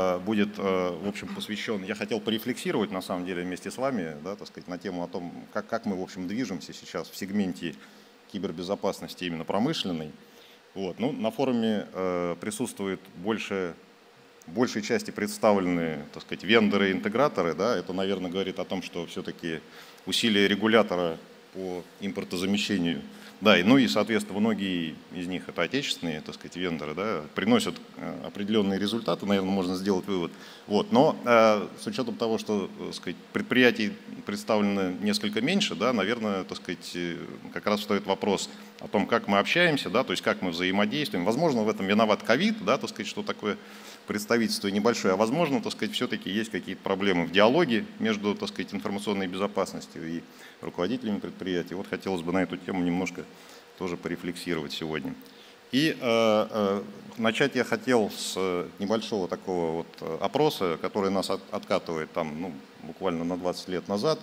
будет, в общем, посвящен, я хотел порефлексировать, на самом деле, вместе с вами, да, так сказать, на тему о том, как мы, в общем, движемся сейчас в сегменте кибербезопасности именно промышленной. Вот. Ну, на форуме присутствует большей части представлены, так сказать, вендоры и интеграторы. Да, это, наверное, говорит о том, что все-таки усилия регулятора по импортозамещению, да, ну и, соответственно, многие из них это отечественные, так сказать, вендоры, да, приносят определенные результаты, наверное, можно сделать вывод. Вот. Но с учетом того, что, так сказать, предприятий представлено несколько меньше, да, наверное, так сказать, как раз встает вопрос о том, как мы общаемся, да, то есть как мы взаимодействуем. Возможно, в этом виноват ковид, да, так сказать, что такое представительство небольшое, а возможно, так сказать, все-таки есть какие-то проблемы в диалоге между, так сказать, информационной безопасностью и руководителями предприятий. Вот хотелось бы на эту тему немножко тоже порефлексировать сегодня. И начать я хотел с небольшого такого вот опроса, который нас откатывает там, ну, буквально на 20 лет назад.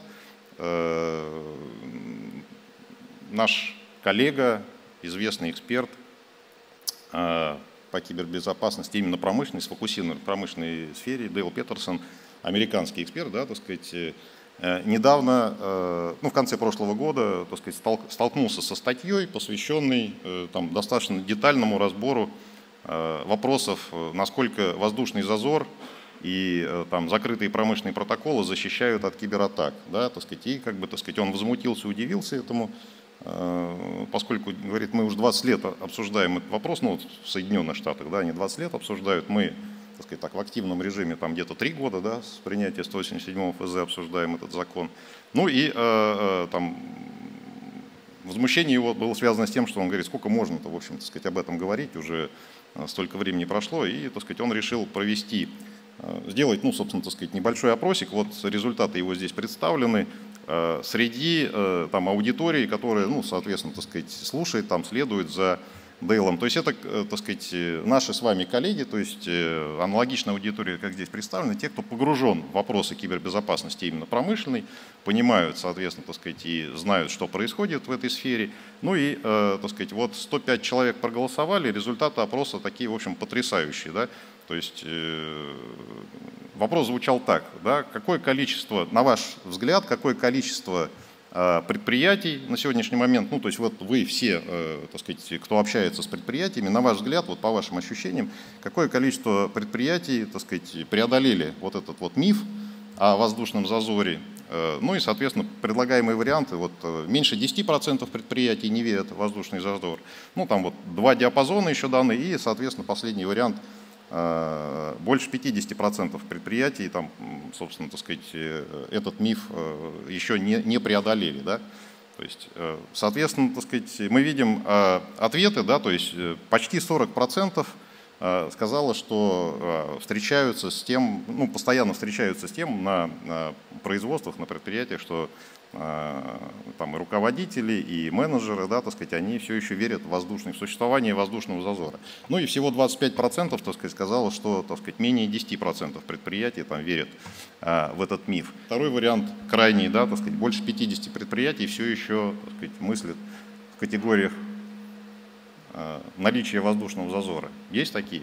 Наш коллега, известный эксперт по кибербезопасности, именно промышленной, сфокусирован в промышленной сфере, Дейл Петерсон, американский эксперт, да, так сказать, недавно, ну, в конце прошлого года, так сказать, столкнулся со статьей, посвященной там, достаточно детальному разбору вопросов, насколько воздушный зазор и там, закрытые промышленные протоколы защищают от кибератак. Да, так сказать, и как бы, так сказать, он возмутился, удивился этому, поскольку, говорит, мы уже 20 лет обсуждаем этот вопрос, ну, вот в Соединенных Штатах, да, они 20 лет обсуждают, мы, так сказать, так, в активном режиме там где-то 3 года, да, с принятия 187 ФЗ обсуждаем этот закон. Ну и там возмущение его было связано с тем, что он говорит, сколько можно-то, в общем, так сказать, об этом говорить, уже столько времени прошло, и, так сказать, он решил провести, сделать, ну, собственно, так сказать, небольшой опросик, вот результаты его здесь представлены, среди там аудитории, которая, ну, соответственно, так сказать, слушает, там, следует за Дейлом. То есть это, так сказать, наши с вами коллеги, то есть аналогичная аудитория, как здесь представлена, те, кто погружен в вопросы кибербезопасности именно промышленной, понимают, соответственно, так сказать, и знают, что происходит в этой сфере. Ну и, так сказать, вот 105 человек проголосовали, результаты опроса такие, в общем, потрясающие, да. То есть вопрос звучал так, да, какое количество, на ваш взгляд, какое количество предприятий на сегодняшний момент, ну, то есть вот вы все, так сказать, кто общается с предприятиями, на ваш взгляд, вот по вашим ощущениям, какое количество предприятий, так сказать, преодолели вот этот вот миф о воздушном зазоре, ну и, соответственно, предлагаемые варианты, вот меньше 10% предприятий не верят в воздушный зазор, ну, там вот 2 диапазона еще даны, и, соответственно, последний вариант, больше 50% предприятий, там, собственно, так сказать, этот миф еще не преодолели. Да? То есть, соответственно, так сказать, мы видим ответы, да, то есть почти 40% сказала, что встречаются с тем, ну, постоянно встречаются с тем на производствах, на предприятиях, что там и руководители, и менеджеры, да, так сказать, они все еще верят в существование воздушного зазора. Ну и всего 25%, так сказать, сказало, что, так сказать, менее 10% предприятий там верят в этот миф. Второй вариант крайний, да, так сказать, больше 50 предприятий все еще, так сказать, мыслят в категориях наличия воздушного зазора. Есть такие?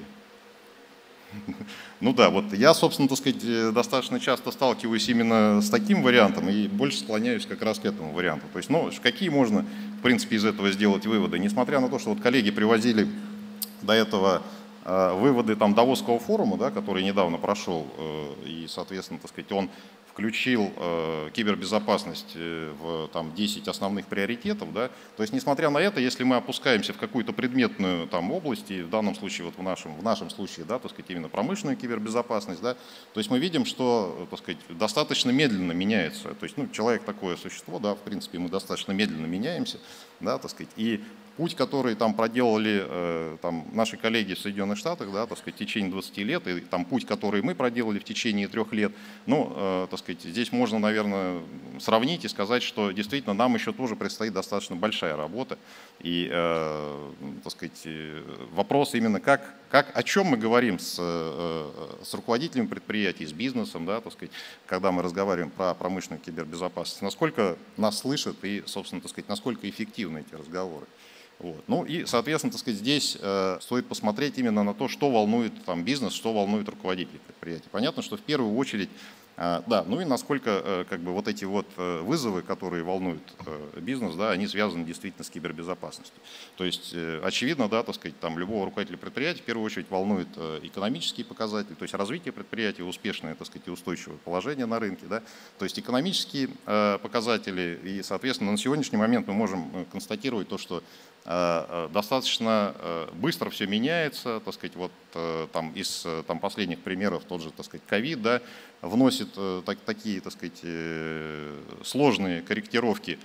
Ну да, вот я, собственно, так сказать, достаточно часто сталкиваюсь именно с таким вариантом и больше склоняюсь как раз к этому варианту. То есть, ну, какие можно, в принципе, из этого сделать выводы? Несмотря на то, что вот коллеги привозили до этого выводы там Давосского форума, да, который недавно прошел, и, соответственно, так сказать, он включил кибербезопасность в там, 10 основных приоритетов. Да? То есть, несмотря на это, если мы опускаемся в какую-то предметную там, область, и в данном случае, вот в нашем случае, да, так сказать, именно промышленную кибербезопасность, да, то есть мы видим, что, так сказать, достаточно медленно меняется. То есть, ну, человек такое существо, да, в принципе, мы достаточно медленно меняемся, да, так сказать, и путь, который там проделали там, наши коллеги в Соединенных Штатах, да, так сказать, в течение 20 лет, и там путь, который мы проделали в течение 3 лет, ну, так сказать, здесь можно, наверное, сравнить и сказать, что действительно нам еще тоже предстоит достаточно большая работа. И, так сказать, вопрос именно о чем мы говорим с руководителями предприятий, с бизнесом, да, так сказать, когда мы разговариваем про промышленную кибербезопасность, насколько нас слышат и, собственно, так сказать, насколько эффективны эти разговоры. Вот. Ну и, соответственно, так сказать, здесь стоит посмотреть именно на то, что волнует там, бизнес, что волнует руководителей предприятий. Понятно, что в первую очередь, да, ну и насколько как бы вот эти вот вызовы, которые волнуют бизнес, да, они связаны действительно с кибербезопасностью. То есть очевидно, да, так сказать, там любого руководителя предприятия в первую очередь волнует экономические показатели, то есть развитие предприятия, успешное, так сказать, и устойчивое положение на рынке, да, то есть экономические показатели и, соответственно, на сегодняшний момент мы можем констатировать то, что достаточно быстро все меняется, так сказать, вот там из там, последних примеров тот же, так сказать, ковид, да, вносит такие, так сказать, сложные корректировки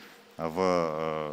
в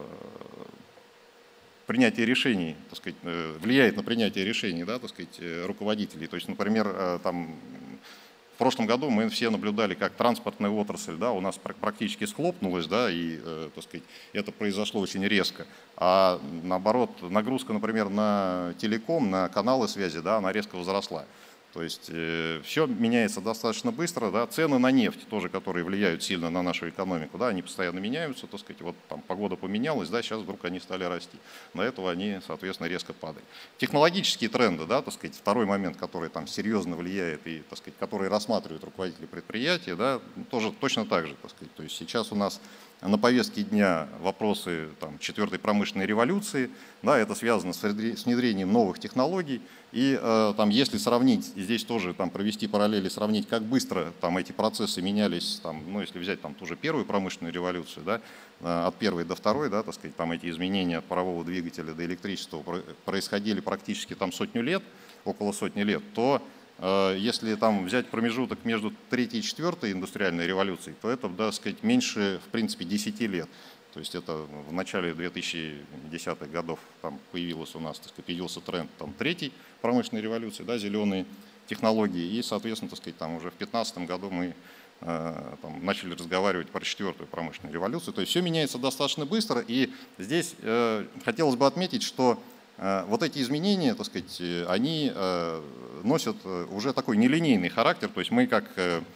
принятие решений, так сказать, влияет на принятие решений, да, так сказать, руководителей. То есть, например, там в прошлом году мы все наблюдали, как транспортная отрасль, да, у нас практически схлопнулась, да, и, так сказать, это произошло очень резко. А наоборот, нагрузка, например, на телеком, на каналы связи, да, она резко возросла. То есть все меняется достаточно быстро, да, цены на нефть тоже, которые влияют сильно на нашу экономику, да, они постоянно меняются, так сказать, вот там погода поменялась, да, сейчас вдруг они стали расти, до этого они, соответственно, резко падали. Технологические тренды, да, так сказать, второй момент, который там серьезно влияет и, так сказать, который рассматривают руководители предприятия, да, тоже точно так же, так сказать, то есть сейчас у нас на повестке дня вопросы там, четвертой промышленной революции, да, это связано с внедрением новых технологий. И там, если сравнить, здесь тоже там, провести параллели, сравнить, как быстро там, эти процессы менялись, там, ну, если взять там, ту же первую промышленную революцию, да, от первой до второй, да, так сказать, там, эти изменения от парового двигателя до электричества происходили практически там, сотню лет, около сотни лет, то если там взять промежуток между третьей и четвертой индустриальной революцией, то это, да, сказать, меньше, в принципе, 10 лет. То есть это в начале 2010-х годов там появилась у нас, так сказать, появился тренд там, третьей промышленной революции, да, зеленые технологии. И, соответственно, так сказать, там уже в 2015 году мы там, начали разговаривать про четвертую промышленную революцию. То есть все меняется достаточно быстро. И здесь хотелось бы отметить, что вот эти изменения, так сказать, они носят уже такой нелинейный характер, то есть мы как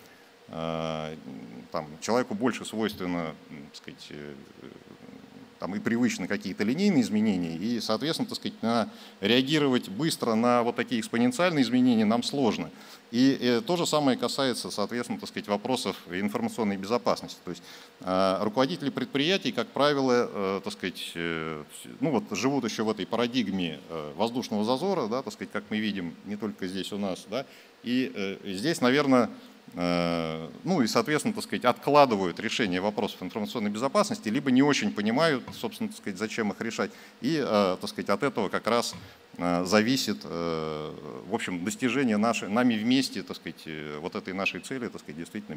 там, человеку больше свойственно, так сказать, там и привычны какие-то линейные изменения, и, соответственно, так сказать, реагировать быстро на вот такие экспоненциальные изменения нам сложно. И то же самое касается, соответственно, так сказать, вопросов информационной безопасности. То есть руководители предприятий, как правило, так сказать, ну вот живут еще в этой парадигме воздушного зазора, да, так сказать, как мы видим не только здесь у нас, да, и здесь, наверное, ну и, соответственно, так сказать, откладывают решение вопросов информационной безопасности, либо не очень понимают, собственно, так сказать, зачем их решать. И, так сказать, от этого как раз зависит, в общем, достижение нами вместе, так сказать, вот этой нашей цели, так сказать, действительно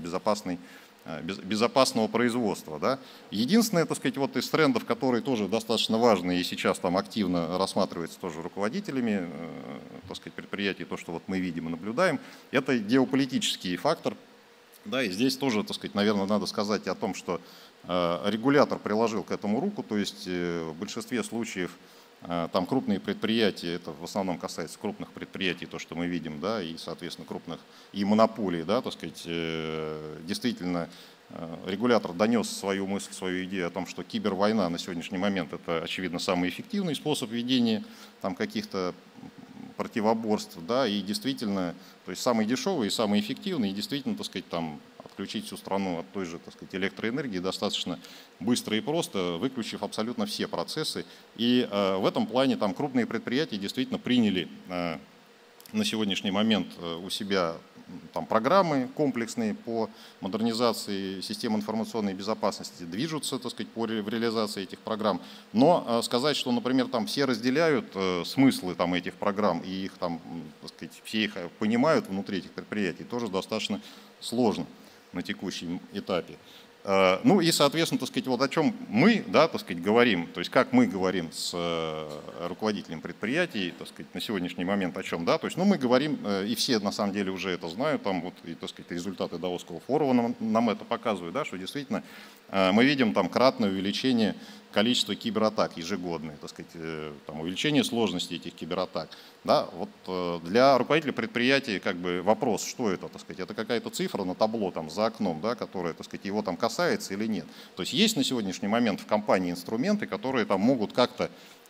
безопасного производства. Да. Единственное, так сказать, вот из трендов, которые тоже достаточно важны и сейчас там активно рассматривается тоже руководителями, так сказать, предприятий, то, что вот мы видим и наблюдаем, это геополитический фактор. Да, и здесь тоже, так сказать, наверное, надо сказать о том, что регулятор приложил к этому руку, то есть в большинстве случаев там крупные предприятия, это в основном касается крупных предприятий, то, что мы видим, да, и, соответственно, крупных и монополий, да, так сказать, действительно регулятор донес свою мысль, свою идею о том, что кибервойна на сегодняшний момент это, очевидно, самый эффективный способ ведения там каких-то противоборств, да, и действительно, то есть самый дешевый и самый эффективный, и действительно, так сказать, там отключить всю страну от той же, так сказать, электроэнергии достаточно быстро и просто, выключив абсолютно все процессы. И в этом плане там крупные предприятия действительно приняли на сегодняшний момент у себя там программы комплексные по модернизации систем информационной безопасности, движутся, так сказать, в реализации этих программ. Но сказать, что, например, там все разделяют смыслы там, этих программ и их там, так сказать, все их понимают внутри этих предприятий, тоже достаточно сложно на текущем этапе. Ну и, соответственно, так сказать, вот о чем мы, да, так сказать, говорим, то есть как мы говорим с руководителем предприятий, так сказать, на сегодняшний момент о чем, да, то есть, ну, мы говорим, и все на самом деле уже это знают, там вот, и, так сказать, результаты Давосского форума нам это показывают, да, что действительно мы видим там кратное увеличение количества кибератак ежегодное, так сказать, там, увеличение сложности этих кибератак. Да, вот для руководителя предприятия как бы вопрос, что это, так сказать, это какая-то цифра на табло там за окном, да, которая, так сказать, его там касается или нет. То есть есть на сегодняшний момент в компании инструменты, которые там могут как-то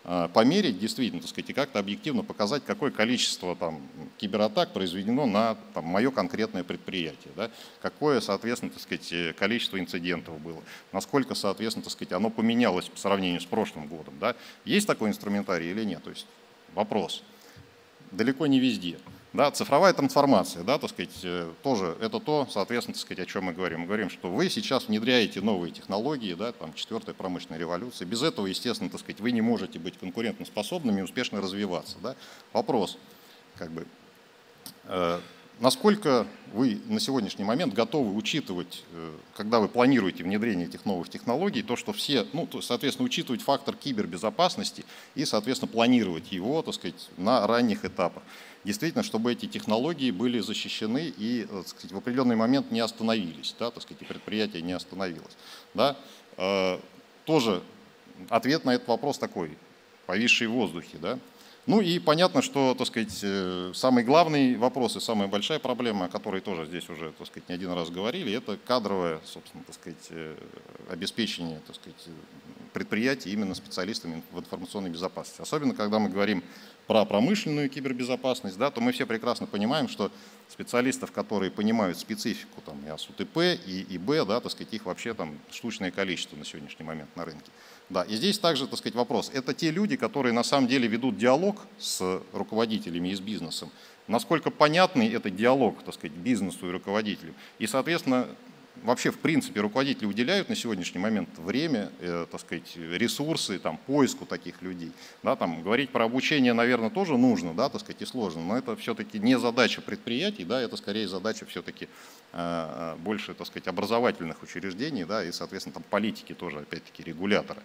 померить действительно, так сказать, и как-то объективно показать, какое количество там кибератак произведено на там, мое конкретное предприятие, да? Какое, соответственно, так сказать, количество инцидентов было, насколько, соответственно, так сказать, оно поменялось по сравнению с прошлым годом, да? Есть такой инструментарий или нет? То есть вопрос. Далеко не везде. Да, цифровая трансформация, да, так сказать, тоже это то, соответственно, так сказать, о чем мы говорим. Мы говорим, что вы сейчас внедряете новые технологии, да, там, 4-я промышленная революция. Без этого, естественно, так сказать, вы не можете быть конкурентоспособными и успешно развиваться. Да. Вопрос, как бы, насколько вы на сегодняшний момент готовы учитывать, когда вы планируете внедрение этих новых технологий, то, что все, ну, соответственно, учитывать фактор кибербезопасности и, соответственно, планировать его, так сказать, на ранних этапах. Действительно, чтобы эти технологии были защищены и, так сказать, в определенный момент не остановились, да, так сказать, и предприятие не остановилось. Да. Тоже ответ на этот вопрос такой, повисший в воздухе. Да. Ну и понятно, что, так сказать, самый главный вопрос и самая большая проблема, о которой тоже здесь уже, так сказать, не один раз говорили, это кадровое, собственно, так сказать, обеспечение, так сказать, предприятий именно специалистами в информационной безопасности. Особенно, когда мы говорим про промышленную кибербезопасность, да, то мы все прекрасно понимаем, что специалистов, которые понимают специфику там, и АСУТП, и ИБ, да, так сказать, их вообще там штучное количество на сегодняшний момент на рынке. Да, и здесь также, так сказать, вопрос. Это те люди, которые на самом деле ведут диалог с руководителями и с бизнесом. Насколько понятный этот диалог, так сказать, бизнесу и руководителю. И, соответственно, вообще, в принципе, руководители уделяют на сегодняшний момент время, так сказать, ресурсы там, поиску таких людей. Да, там, говорить про обучение, наверное, тоже нужно, да, так сказать, и сложно, но это все-таки не задача предприятий, да, это скорее задача все-таки больше, так сказать, образовательных учреждений, да, и, соответственно, там, политики тоже, опять-таки, регулятора.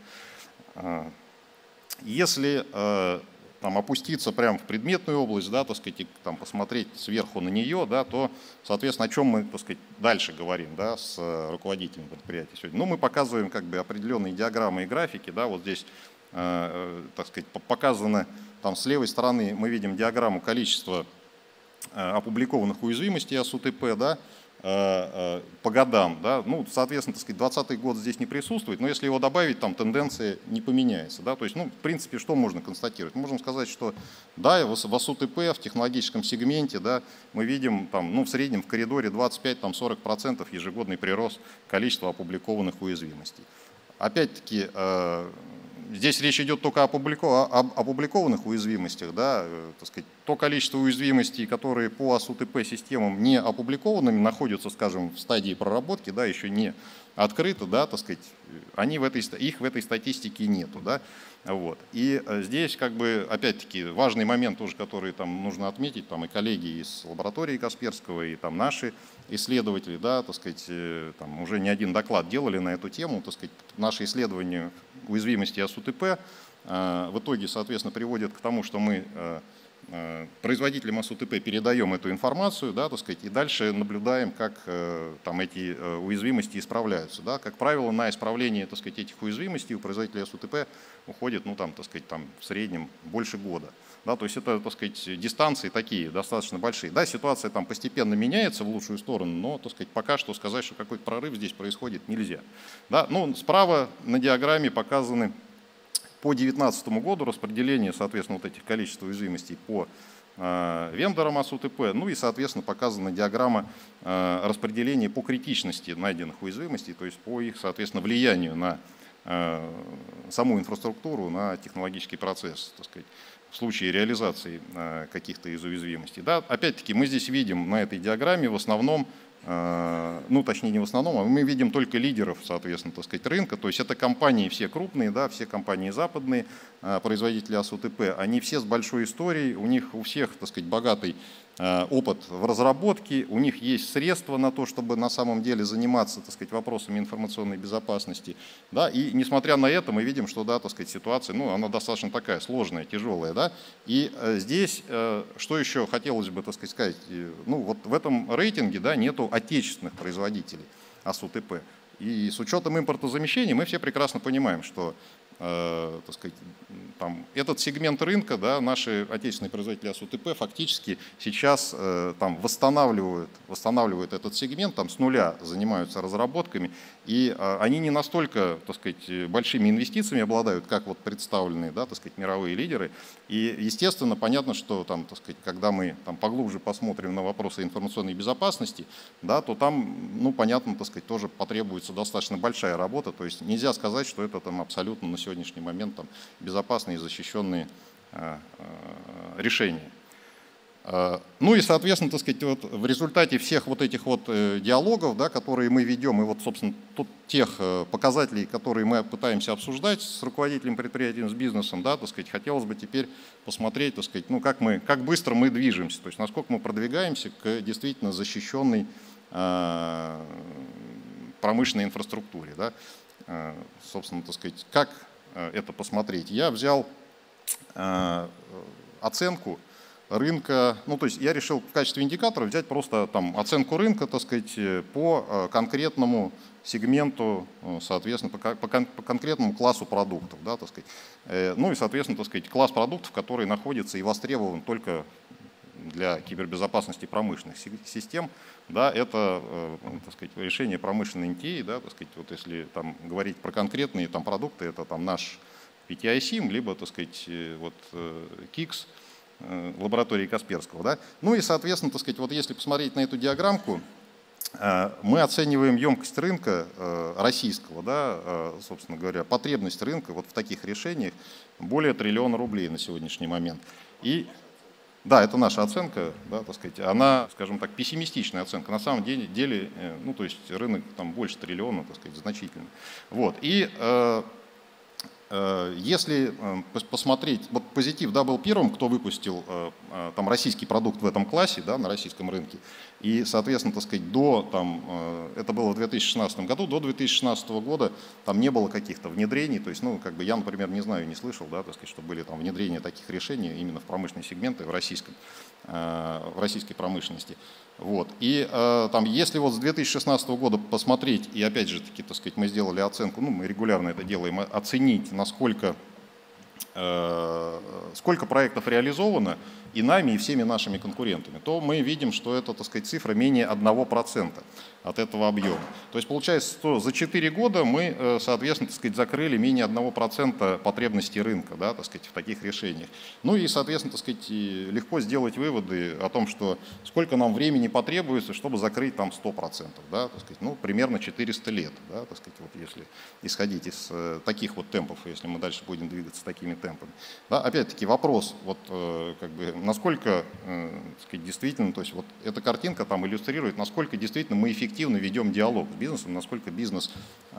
Если там, опуститься прямо в предметную область, да, так сказать, и там, посмотреть сверху на нее, да, то, соответственно, о чем мы, так сказать, дальше говорим, да, с руководителем предприятия сегодня. Ну, мы показываем как бы определенные диаграммы и графики, да, вот здесь, так сказать, показано, там с левой стороны мы видим диаграмму количества опубликованных уязвимостей АСУТП, да, по годам, да, ну, соответственно, так сказать, 2020 год здесь не присутствует, но если его добавить, там тенденция не поменяется, да, то есть, ну, в принципе, что можно констатировать? Мы можем сказать, что, да, в АСУТП, в технологическом сегменте, да, мы видим, там, ну, в среднем в коридоре 25-40% ежегодный прирост количества опубликованных уязвимостей. Опять-таки, здесь речь идет только об опубликованных уязвимостях, да, так сказать, то количество уязвимостей, которые по АСУТП-системам не опубликованными, находятся, скажем, в стадии проработки, да, еще не открыто, да, так сказать, их в этой статистике нету. Да, вот. И здесь, как бы, опять-таки, важный момент тоже, который там нужно отметить, там и коллеги из лаборатории Касперского, и там наши исследователи, да, так сказать, там уже не один доклад делали на эту тему, так сказать, наши исследования уязвимости АСУТП в итоге, соответственно, приводят к тому, что мы производителям АСУТП передаем эту информацию, да, так сказать, и дальше наблюдаем, как там эти уязвимости исправляются. Да. Как правило, на исправление, так сказать, этих уязвимостей у производителей АСУТП уходит, ну, там, так сказать, там, в среднем больше года. Да, то есть это, так сказать, дистанции такие достаточно большие. Да, ситуация там постепенно меняется в лучшую сторону, но, так сказать, пока что сказать, что какой-то прорыв здесь происходит, нельзя. Да, ну, справа на диаграмме показаны по 2019 году распределение, соответственно, вот этих количеств уязвимостей по вендорам АСУТП, ну и, соответственно, показана диаграмма распределения по критичности найденных уязвимостей, то есть по их, соответственно, влиянию на саму инфраструктуру, на технологический процесс, так сказать, в случае реализации каких-то из уязвимостей. Да, опять-таки мы здесь видим на этой диаграмме в основном, ну точнее не в основном, а мы видим только лидеров, соответственно, так сказать, рынка, то есть это компании все крупные, да, все компании западные, производители АСУТП, они все с большой историей, у них у всех, так сказать, богатый опыт в разработке, у них есть средства на то, чтобы на самом деле заниматься, так сказать, вопросами информационной безопасности, да, и несмотря на это мы видим, что, да, так сказать, ситуация, ну, она достаточно такая сложная, тяжелая, да, и здесь, что еще хотелось бы, так сказать, ну, вот в этом рейтинге, да, нету отечественных производителей АСУТП, и с учетом импортозамещения мы все прекрасно понимаем, что, так сказать, там, этот сегмент рынка, да, наши отечественные производители АСУТП фактически сейчас там, восстанавливают этот сегмент, там, с нуля занимаются разработками, и они не настолько, так сказать, большими инвестициями обладают, как вот представленные, да, так сказать, мировые лидеры. И, естественно, понятно, что там, так сказать, когда мы там, поглубже посмотрим на вопросы информационной безопасности, да, то там, ну, понятно, так сказать, тоже потребуется достаточно большая работа. То есть нельзя сказать, что это там абсолютно на сегодняшний момент там, безопасные и защищенные решения. Ну и, соответственно, так сказать, вот в результате всех вот этих вот диалогов, да, которые мы ведем, и вот, собственно, тех показателей, которые мы пытаемся обсуждать с руководителем предприятия, с бизнесом, да, так сказать, хотелось бы теперь посмотреть, так сказать, ну, как быстро мы движемся, то есть насколько мы продвигаемся к действительно защищенной промышленной инфраструктуре. Да. Собственно, так сказать, как это посмотреть? Я взял оценку рынка, ну то есть я решил в качестве индикатора взять просто там оценку рынка, так сказать, по конкретному сегменту, соответственно, по конкретному классу продуктов, да, так сказать. Ну и, соответственно, так сказать, класс продуктов, который находится и востребован только для кибербезопасности промышленных систем, да, это, так сказать, решение промышленной NTA, да, так сказать, вот если там говорить про конкретные там продукты, это там наш PTI-SIM, либо, так сказать, вот KICS, лаборатории Касперского. Да? Ну и, соответственно, так сказать, вот если посмотреть на эту диаграммку, мы оцениваем емкость рынка российского, да, собственно говоря, потребность рынка вот в таких решениях более 1 триллиона рублей на сегодняшний момент. И да, это наша оценка, да, так сказать, она, скажем так, пессимистичная оценка. На самом деле, ну, то есть рынок там больше 1 триллиона, так сказать, значительно. Вот. И если посмотреть, вот Позитив, да, был первым, кто выпустил там российский продукт в этом классе, да, на российском рынке, и, соответственно, так сказать, это было в 2016 году, до 2016 года там не было каких-то внедрений, то есть, ну, как бы я, например, не знаю, не слышал, да, так сказать, что были там внедрения таких решений именно в промышленные сегменты в российской промышленности. Вот. И там, если вот с 2016 года посмотреть, и опять же таки, так сказать, мы сделали оценку, ну, мы регулярно это делаем, оценить, насколько сколько проектов реализовано и нами, и всеми нашими конкурентами, то мы видим, что это, так сказать, цифра менее 1% от этого объема. То есть получается, что за 4 года мы, соответственно, так сказать, закрыли менее 1% потребностей рынка, да, так сказать, в таких решениях. Ну и, соответственно, так сказать, легко сделать выводы о том, что сколько нам времени потребуется, чтобы закрыть там 100%, да, так сказать, ну, примерно 400 лет, да, так сказать, вот если исходить из таких вот темпов, если мы дальше будем двигаться такими темпами. Да, опять-таки вопрос, вот, как бы, насколько, так сказать, действительно, то есть вот эта картинка там иллюстрирует, насколько действительно мы эффективно ведем диалог с бизнесом, насколько бизнес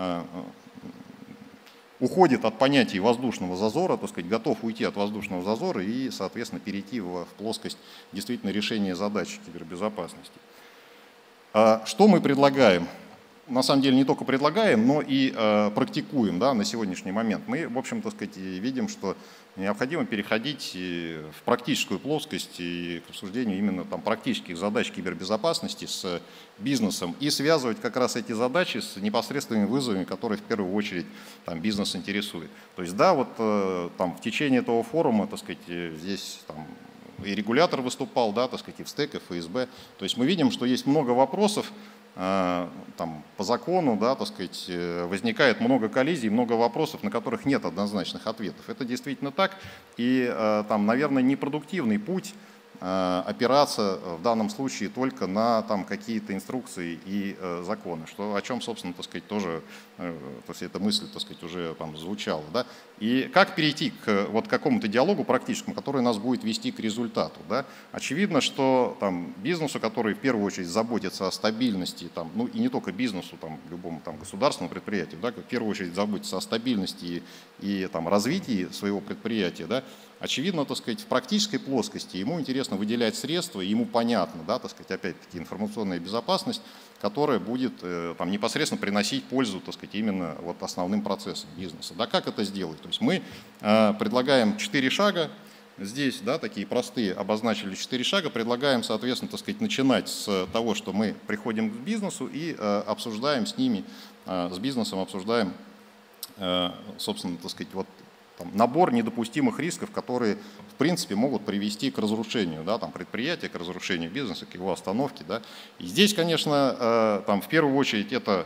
уходит от понятия воздушного зазора, так сказать, готов уйти от воздушного зазора и, соответственно, перейти в плоскость действительно решения задач кибербезопасности. Что мы предлагаем? На самом деле не только предлагаем, но и практикуем, да, на сегодняшний момент. Мы, в общем, так сказать, видим, что необходимо переходить в практическую плоскость и к обсуждению именно там, практических задач кибербезопасности с бизнесом и связывать как раз эти задачи с непосредственными вызовами, которые в первую очередь там, бизнес интересует. То есть да, вот там, в течение этого форума, так сказать, здесь там, и регулятор выступал, да, так сказать, и в СТЭК, и в ФСБ. То есть мы видим, что есть много вопросов, там, по закону, да, так сказать, возникает много коллизий, много вопросов, на которых нет однозначных ответов. Это действительно так, и там, наверное, непродуктивный путь опираться в данном случае только на там, какие-то инструкции и законы, что, о чем, собственно, так сказать, тоже, то есть эта мысль, так сказать, уже там звучала. Да? И как перейти к вот какому-то диалогу практическому, который нас будет вести к результату? Да? Очевидно, что там, бизнесу, который в первую очередь заботится о стабильности, там, ну и не только бизнесу, там, любому там, государственному предприятию, да, в первую очередь заботится о стабильности и там, развитии своего предприятия, да, очевидно, так сказать, в практической плоскости ему интересно выделять средства, и ему понятно, да, так сказать, опять-таки информационная безопасность, которая будет там, непосредственно приносить пользу, так сказать, именно вот основным процессам бизнеса. Да, как это сделать? То есть мы предлагаем 4 шага здесь, да, такие простые, обозначили 4 шага, предлагаем, соответственно, так сказать, начинать с того, что мы приходим к бизнесу и обсуждаем с ними, с бизнесом обсуждаем, собственно, так сказать, вот там, набор недопустимых рисков, которые, в принципе, могут привести к разрушению, да, там, предприятия, к разрушению бизнеса, к его остановке. Да. И здесь, конечно, там, в первую очередь это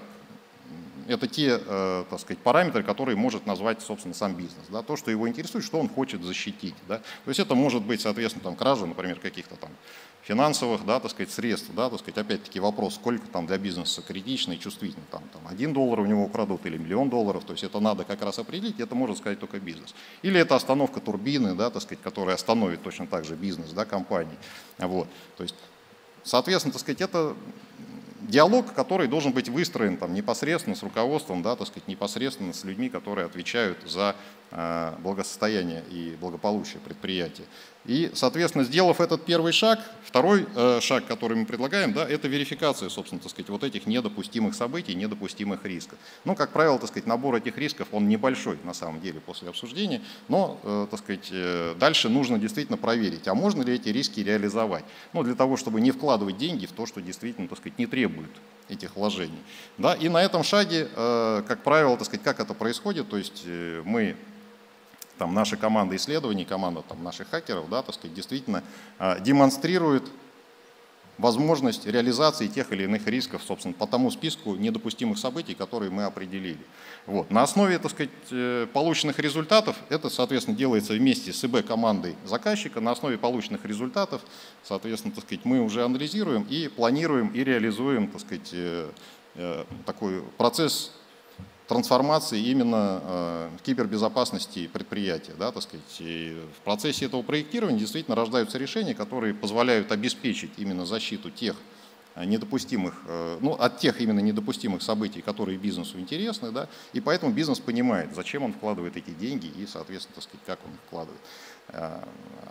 те, так сказать, параметры, которые может назвать, собственно, сам бизнес. Да, то, что его интересует, что он хочет защитить. Да. То есть это может быть, соответственно, там, кража, например, каких-то там финансовых, да, так сказать, средств. Да, так сказать, опять-таки вопрос, сколько там для бизнеса критично и чувствительно. Там, $1 у него украдут или $1 000 000. То есть это надо как раз определить, это может сказать только бизнес. Или это остановка турбины, да, так сказать, которая остановит точно так же бизнес, да, компании. Вот. То есть, соответственно, так сказать, это диалог, который должен быть выстроен там, непосредственно с руководством, да, так сказать, непосредственно с людьми, которые отвечают за благосостояние и благополучие предприятия. И, соответственно, сделав этот первый шаг, второй шаг, который мы предлагаем, да, это верификация, собственно, так сказать, вот этих недопустимых событий, недопустимых рисков. Ну, как правило, так сказать, набор этих рисков, он небольшой на самом деле после обсуждения, но, так сказать, дальше нужно действительно проверить, а можно ли эти риски реализовать. Ну, для того, чтобы не вкладывать деньги в то, что действительно, так сказать, не требует этих вложений. Да, и на этом шаге, как правило, так сказать, как это происходит, то есть мы, там, наша команда исследований, команда там, наших хакеров, да, так сказать, действительно демонстрирует возможность реализации тех или иных рисков, собственно, по тому списку недопустимых событий, которые мы определили. Вот. На основе, так сказать, полученных результатов, это, соответственно, делается вместе с ИБ-командой заказчика, на основе полученных результатов, соответственно, так сказать, мы уже анализируем и планируем и реализуем, так сказать, такой процесс трансформации именно кибербезопасности предприятия. Да, так сказать. И в процессе этого проектирования действительно рождаются решения, которые позволяют обеспечить именно защиту тех недопустимых, ну, от тех именно недопустимых событий, которые бизнесу интересны, да, и поэтому бизнес понимает, зачем он вкладывает эти деньги и, соответственно, так сказать, как он их вкладывает.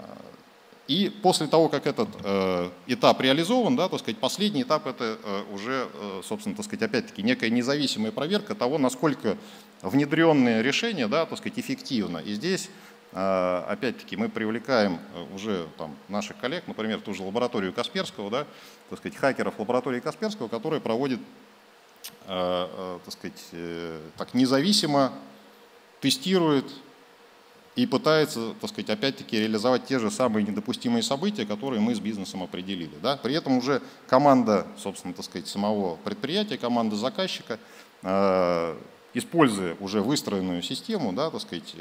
И после того, как этот этап реализован, да, так сказать, последний этап это уже, собственно, так сказать, опять-таки некая независимая проверка того, насколько внедренные решения, да, так сказать, эффективно. И здесь, опять-таки, мы привлекаем уже там, наших коллег, например, ту же лабораторию Касперского, да, так сказать, хакеров лаборатории Касперского, которые проводят, так сказать, так независимо тестируют и пытается, так сказать, опять-таки реализовать те же самые недопустимые события, которые мы с бизнесом определили. Да? При этом уже команда, собственно, так сказать, самого предприятия, команда заказчика, используя уже выстроенную систему, да, так сказать,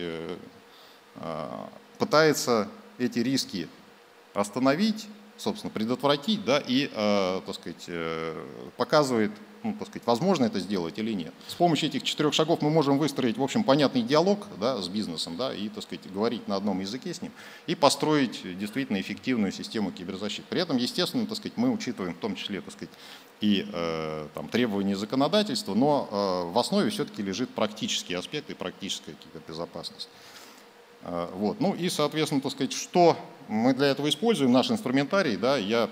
пытается эти риски остановить, собственно, предотвратить, да, и, так сказать, показывает, ну, так сказать, возможно это сделать или нет. С помощью этих 4 шагов мы можем выстроить, в общем, понятный диалог, да, с бизнесом, да, и, так сказать, говорить на одном языке с ним и построить действительно эффективную систему киберзащиты. При этом, естественно, так сказать, мы учитываем в том числе, так сказать, и там, требования законодательства, но в основе все-таки лежит практический аспект и практическая кибербезопасность. Вот. Ну и, соответственно, так сказать, что мы для этого используем, наш инструментарий, да, я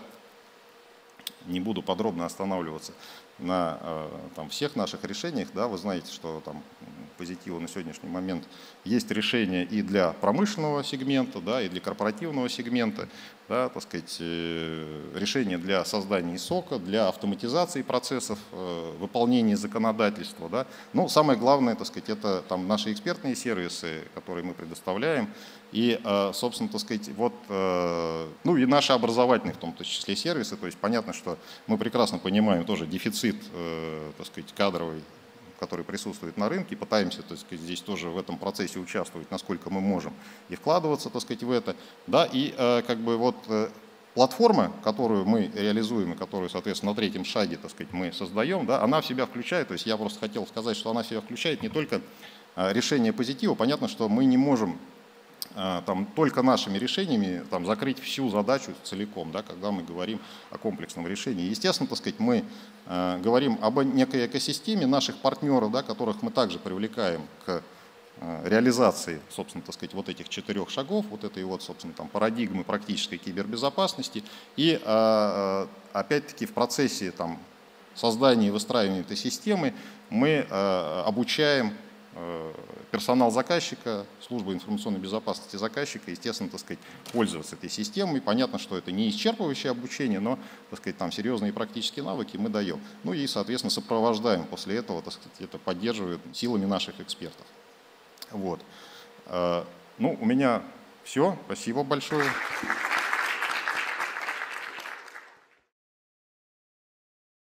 не буду подробно останавливаться на там, всех наших решениях. Да, вы знаете, что там Позитива на сегодняшний момент есть решения и для промышленного сегмента, да, и для корпоративного сегмента, да, так сказать, решения для создания ИСОКа, для автоматизации процессов, выполнения законодательства. Да. Ну, самое главное, так сказать, это там, наши экспертные сервисы, которые мы предоставляем, и, собственно, так сказать, вот, ну и наши образовательные, в том числе, сервисы. То есть понятно, что мы прекрасно понимаем тоже дефицит, так сказать, кадровый, который присутствует на рынке, пытаемся, так сказать, здесь тоже в этом процессе участвовать, насколько мы можем, и вкладываться, так сказать, в это. Да, и как бы вот платформа, которую мы реализуем, и которую, соответственно, на 3-м шаге, так сказать, мы создаем, да, она в себя включает, то есть я просто хотел сказать, что она в себя включает не только решение Позитива. Понятно, что мы не можем там, только нашими решениями там, закрыть всю задачу целиком, да, когда мы говорим о комплексном решении. Естественно, так сказать, мы говорим об некой экосистеме наших партнеров, да, которых мы также привлекаем к реализации, собственно, так сказать, вот этих 4 шагов, вот этой вот, собственно, там, парадигмы практической кибербезопасности. И опять-таки в процессе там, создания и выстраивания этой системы мы обучаем персонал заказчика, служба информационной безопасности заказчика, естественно, так сказать, пользоваться этой системой. Понятно, что это не исчерпывающее обучение, но, так сказать, там серьезные практические навыки мы даем. Ну и, соответственно, сопровождаем после этого, так сказать, это поддерживаем силами наших экспертов. Вот. Ну, у меня все. Спасибо большое.